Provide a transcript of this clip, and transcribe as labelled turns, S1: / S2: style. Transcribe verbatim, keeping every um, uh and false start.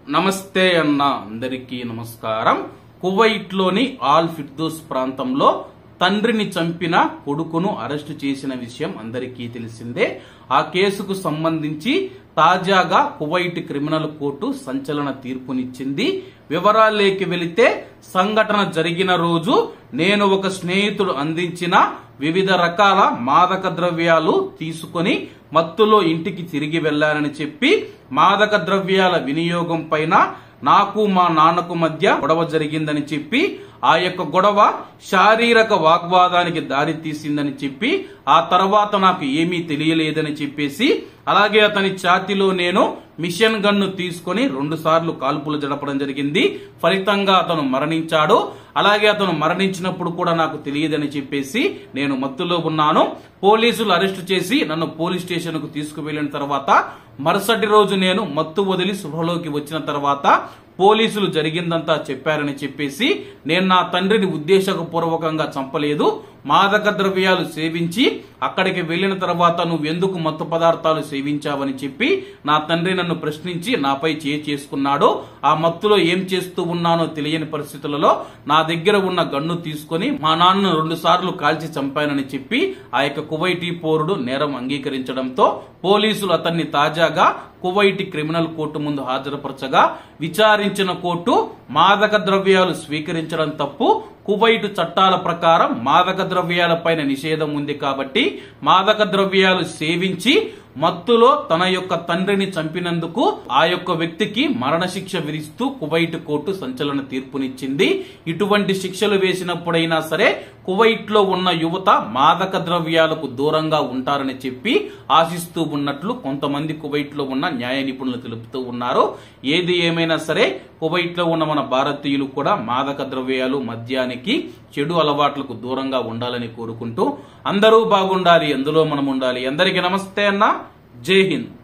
S1: నమస్తే అన్న అందరికీ నమస్కారం. కువైట్ లోని ఆల్ ఫిర్దౌస్ ప్రాంతంలో తండ్రిని చంపిన కొడుకును అరెస్టు చేసిన విషయం అందరికీ తెలిసిందే. ఆ కేసుకు సంబంధించి తాజాగా కువైట్ క్రిమినల్ కోర్టు సంచలన తీర్పునిచ్చింది. వివరాల్లోకి వెళితే, సంఘటన జరిగిన రోజు నేను ఒక స్నేహితుడు అందించిన వివిధ రకాల మాదక ద్రవ్యాలు తీసుకొని మత్తులో ఇంటికి తిరిగి వెళ్లానని చెప్పి మాదక ద్రవ్యాల వినియోగం పైన నాకు మా నాన్నకు మధ్య గొడవ జరిగిందని చెప్పి, ఆ యొక్క గొడవ శారీరక వాగ్వాదానికి దారి తీసిందని చెప్పి, ఆ తర్వాత నాకు ఏమీ తెలియలేదని చెప్పేసి, అలాగే అతని ఛాతీలో నేను మిషన్ గన్ను తీసుకుని రెండు సార్లు కాల్పులు జరపడం జరిగింది. ఫలితంగా అతను మరణించాడు. అలాగే అతను మరణించినప్పుడు కూడా నాకు తెలియదని చెప్పేసి నేను మత్తులో ఉన్నాను. పోలీసులు అరెస్టు చేసి నన్ను పోలీస్ స్టేషన్ కు తీసుకువెళ్లిన తర్వాత మరుసటి రోజు నేను మత్తు వదిలి సృహలోకి వచ్చిన తర్వాత పోలీసులు జరిగిందంతా చెప్పారని చెప్పేసి, నేను నా తండ్రిని ఉద్దేశపూర్వకంగా చంపలేదు, మాదక ద్రవ్యాలు సేవించి అక్కడికి వెళ్లిన తర్వాత నువ్వు ఎందుకు మత్తు పదార్థాలు సేవించావని చెప్పి నా తండ్రి నన్ను ప్రశ్నించి నాపై చేయి చేసుకున్నాడు. ఆ మత్తులో ఏం చేస్తూ ఉన్నానో తెలియని పరిస్థితులలో నా దగ్గర ఉన్న గన్ను తీసుకుని మా నాన్నను రెండు సార్లు కాల్చి చంపానని చెప్పి ఆ యొక్క కువైటీ పౌరుడు నేరం అంగీకరించడంతో పోలీసులు అతన్ని తాజాగా కువైట్ క్రిమినల్ కోర్టు ముందు హాజరుపరచగా విచారించిన కోర్టు మాదక ద్రవ్యాలు స్వీకరించడం తప్పు, కువైట్ చట్టాల ప్రకారం మాదక ద్రవ్యాల పైన నిషేధం ఉంది కాబట్టి మాదక ద్రవ్యాలు సేవించి మత్తులో తన యొక్క తండ్రిని చంపినందుకు ఆ యొక్క వ్యక్తికి మరణశిక్ష విధిస్తూ కువైట్ కోర్టు సంచలన తీర్పునిచ్చింది. ఇటువంటి శిక్షలు వేసినప్పుడైనా సరే కువైట్ లో ఉన్న యువత మాదక ద్రవ్యాలకు దూరంగా ఉంటారని చెప్పి ఆశిస్తూ ఉన్నట్లు కొంతమంది కువైట్ లో ఉన్న న్యాయ నిపుణులు తెలుపుతూ ఉన్నారు. ఏది ఏమైనా సరే కువైట్ లో ఉన్న మన భారతీయులు కూడా మాదక ద్రవ్యాలు, మద్యానికి, చెడు అలవాట్లకు దూరంగా ఉండాలని కోరుకుంటూ అందరూ బాగుండాలి, అందులో మనం ఉండాలి. అందరికీ నమస్తే అన్న. జై హింద్.